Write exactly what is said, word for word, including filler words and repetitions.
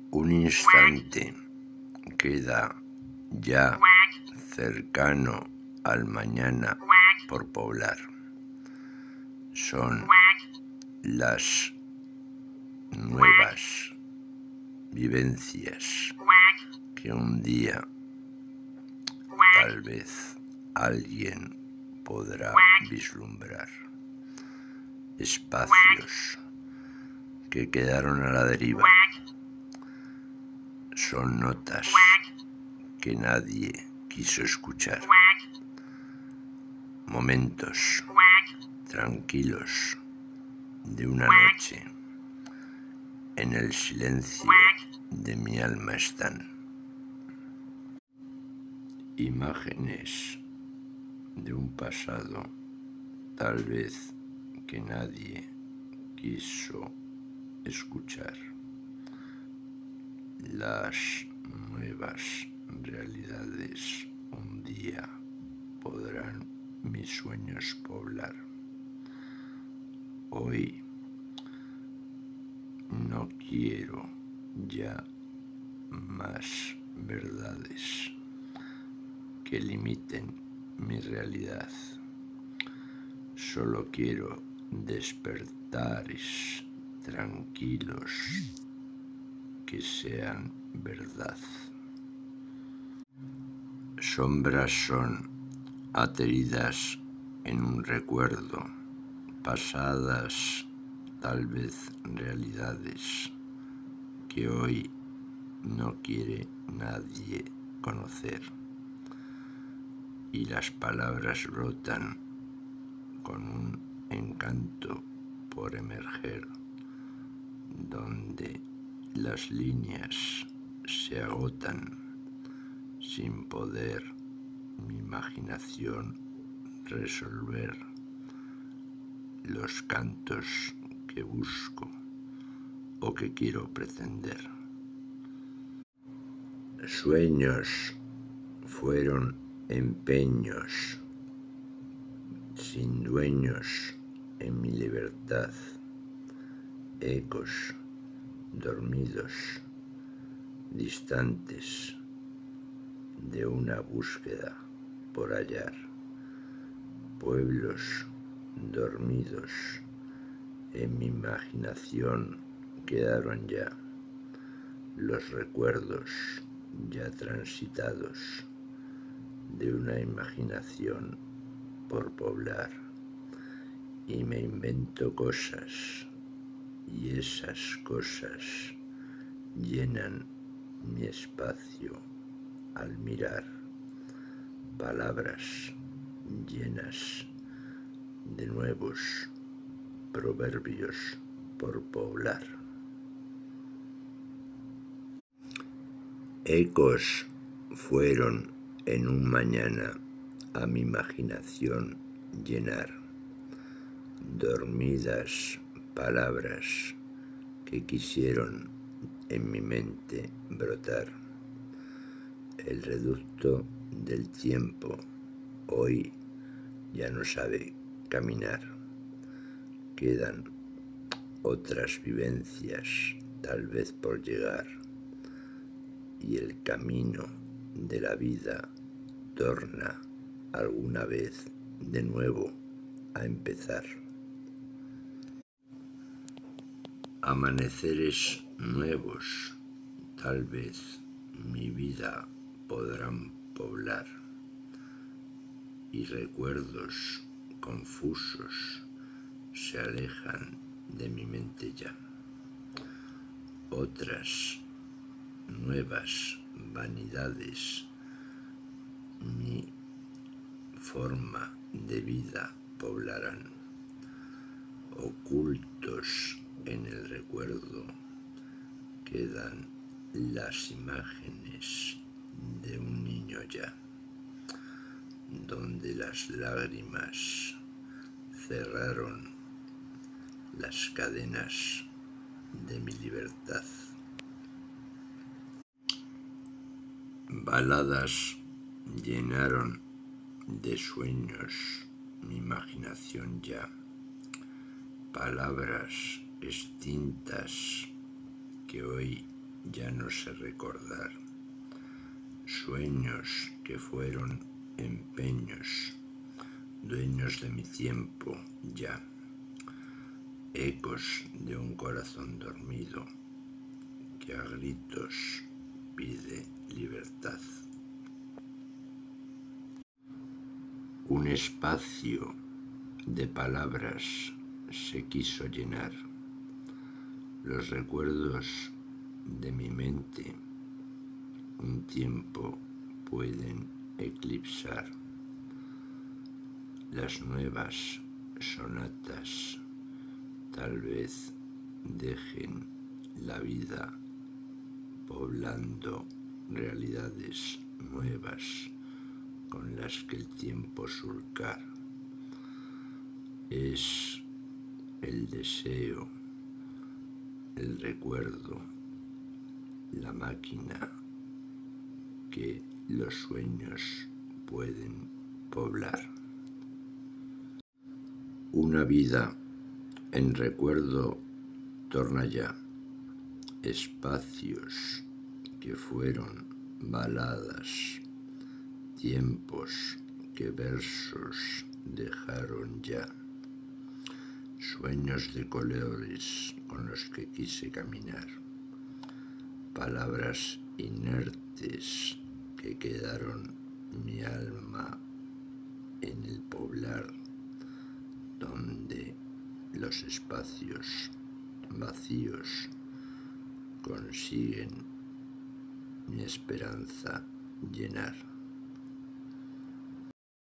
Un instante queda ya cercano al mañana por poblar. Son las nuevas vivencias que un día tal vez alguien podrá vislumbrar. Espacios que quedaron a la deriva. Son notas que nadie quiso escuchar. Momentos tranquilos de una noche en el silencio de mi alma están. Imágenes de un pasado tal vez que nadie quiso escuchar. Las nuevas realidades un día podrán mis sueños poblar. Hoy no quiero ya más verdades que limiten mi realidad. Solo quiero despertares tranquilos que sean verdad. Sombras son ateridas en un recuerdo, pasadas tal vez realidades que hoy no quiere nadie conocer. Y las palabras brotan con un encanto por emerger, donde las líneas se agotan sin poder mi imaginación resolver los cantos que busco o que quiero pretender. Sueños fueron empeños sin dueños en mi libertad, ecos dormidos, distantes de una búsqueda por hallar, pueblos dormidos en mi imaginación quedaron ya, los recuerdos ya transitados de una imaginación por poblar, y me invento cosas, y esas cosas llenan mi espacio al mirar, palabras llenas de nuevos proverbios por poblar. Ecos fueron en un mañana a mi imaginación llenar, dormidas palabras que quisieron en mi mente brotar. El reducto del tiempo hoy ya no sabe caminar. Quedan otras vivencias tal vez por llegar, y el camino de la vida torna alguna vez de nuevo a empezar. Amaneceres nuevos tal vez mi vida podrán poblar, y recuerdos confusos se alejan de mi mente ya. Otras nuevas vanidades mi forma de vida poblarán, ocultos en el recuerdo quedan las imágenes de un niño ya, donde las lágrimas cerraron las cadenas de mi libertad. Baladas llenaron de sueños mi imaginación ya, palabras extintas que hoy ya no sé recordar, sueños que fueron empeños, dueños de mi tiempo ya, ecos de un corazón dormido que a gritos pide libertad. Un espacio de palabras se quiso llenar, los recuerdos de mi mente un tiempo pueden eclipsar, las nuevas sonatas tal vez dejen la vida poblando realidades nuevas con las que el tiempo surcar. Es el deseo, el recuerdo, la máquina que los sueños pueden poblar. Una vida en recuerdo torna ya, espacios que fueron baladas, tiempos que versos dejaron ya, sueños de colores con los que quise caminar, palabras inertes que quedaron mi alma en el poblar, donde los espacios vacíos consiguen mi esperanza llenar.